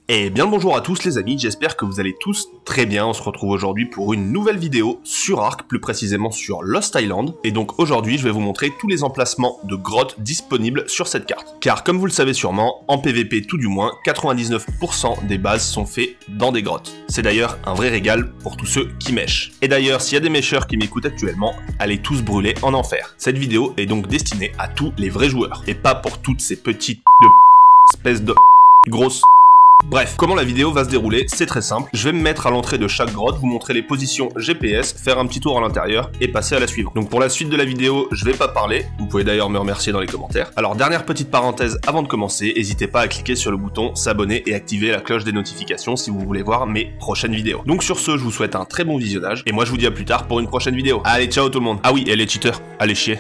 Et bien le bonjour à tous les amis, j'espère que vous allez tous très bien. On se retrouve aujourd'hui pour une nouvelle vidéo sur Ark, plus précisément sur Lost Island. Et donc aujourd'hui je vais vous montrer tous les emplacements de grottes disponibles sur cette carte. Car comme vous le savez sûrement, en PVP tout du moins, 99% des bases sont faites dans des grottes. C'est d'ailleurs un vrai régal pour tous ceux qui mèchent. Et d'ailleurs s'il y a des mècheurs qui m'écoutent actuellement, allez tous brûler en enfer. Cette vidéo est donc destinée à tous les vrais joueurs. Et pas pour toutes ces petites espèces de grosses... Bref, comment la vidéo va se dérouler, c'est très simple. Je vais me mettre à l'entrée de chaque grotte, vous montrer les positions GPS, faire un petit tour à l'intérieur et passer à la suivante. Donc pour la suite de la vidéo, je vais pas parler. Vous pouvez d'ailleurs me remercier dans les commentaires. Alors dernière petite parenthèse avant de commencer, n'hésitez pas à cliquer sur le bouton s'abonner et activer la cloche des notifications si vous voulez voir mes prochaines vidéos. Donc sur ce, je vous souhaite un très bon visionnage et moi je vous dis à plus tard pour une prochaine vidéo. Allez, ciao tout le monde. Ah oui, et les cheaters, allez chier.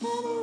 Bye.